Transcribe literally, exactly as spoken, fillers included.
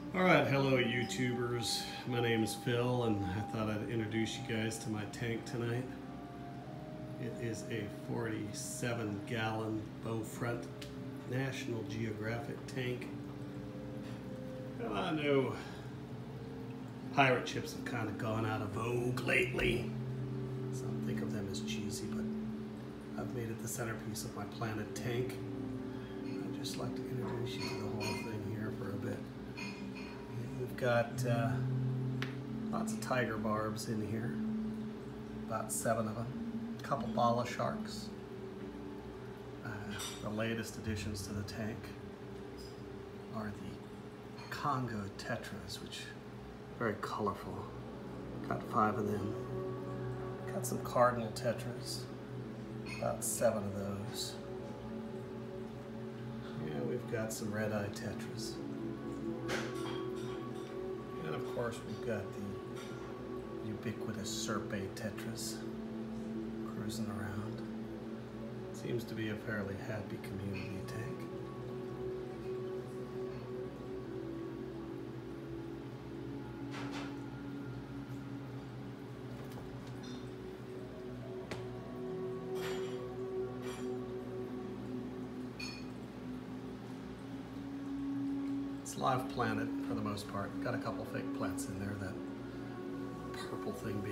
Alright, hello YouTubers. My name is Phil and I thought I'd introduce you guys to my tank tonight. It is a forty-seven gallon Beaufort National Geographic tank. And I know pirate ships have kind of gone out of vogue lately. Some think of them as cheesy, but I've made it the centerpiece of my Planet tank. I'd just like to introduce you to the whole thing here for a bit. We've got uh, lots of tiger barbs in here, about seven of them, a couple bala sharks. Uh, the latest additions to the tank are the Congo tetras, which are very colorful. Got five of them. Got some cardinal tetras, about seven of those. Yeah, we've got some red-eye tetras. And of course we've got the ubiquitous Serpae tetras cruising around. Seems to be a fairly happy community tank. It's live planted for the most part. Got a couple fake plants in there. That purple thing